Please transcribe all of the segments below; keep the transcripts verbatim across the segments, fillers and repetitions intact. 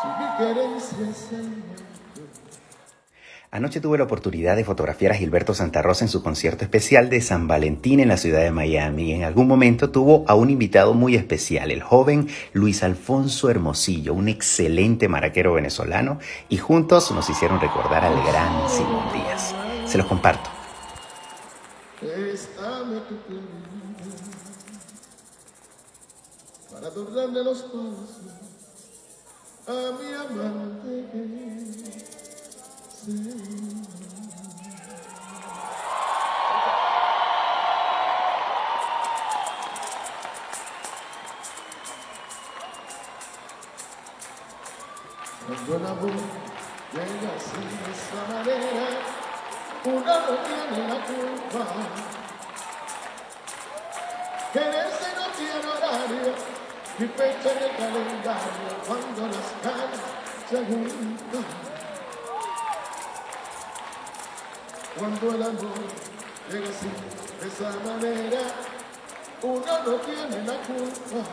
Anoche tuve la oportunidad de fotografiar a Gilberto Santa Rosa en su concierto especial de San Valentín en la ciudad de Miami. En algún momento tuvo a un invitado muy especial, el joven Luis Alfonso Hermosillo, un excelente maraquero venezolano, y juntos nos hicieron recordar al gran Simón Díaz. Se los comparto. Préstame tu plumilla para adornarle los pasos a mi amante que se... Cuando el amor llega así de esa manera, uno no tiene la culpa. Quererse no tiene horario, ni fecha en el calendario, cuando las ganas se juntan. Cuando el amor llega así de esa manera, uno no tiene la culpa.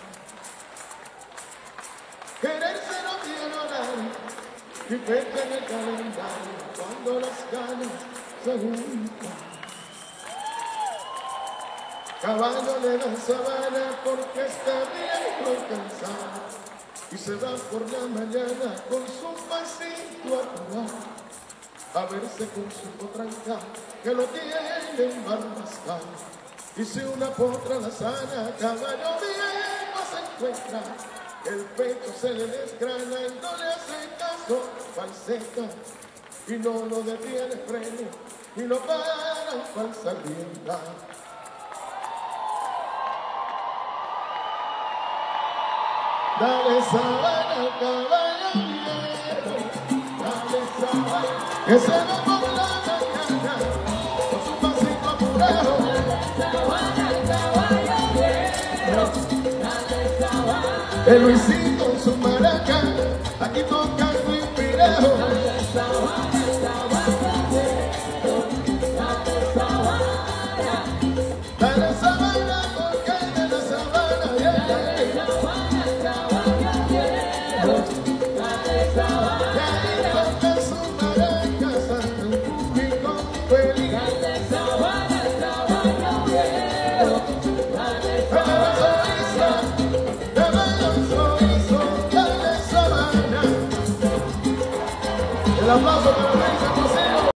Quererse no tiene horario, ni fecha en el calendario, cuando las ganas se juntan. Caballo le dan sabana porque está viejo cansado y se va por la mañana con su pasito apurado a verse con su potranca que lo tiene embarbascado. Y si una potra la sana, caballo viejo se encuentra, el pecho se le desgrana y no le hace caso, falseta, y no lo detiene freno, y lo para falsa rienda. Dale sabana, caballo viejo, dale sabana, que se va por la mañana, con su pasito apurado. Dale sabana, caballo viejo, dale sabana. El Luisito con su maraca, aquí tocando inspirado. Dale sabana, caballo viejo, dale sabana. Dale sabana, porque de la sabana viene. Dale sabana, caballo viejo, dale sabana. Y ahí toca su maraca, Santa, y con feliz. Dale sabana, caballo viejo, dale sabana. El aplauso para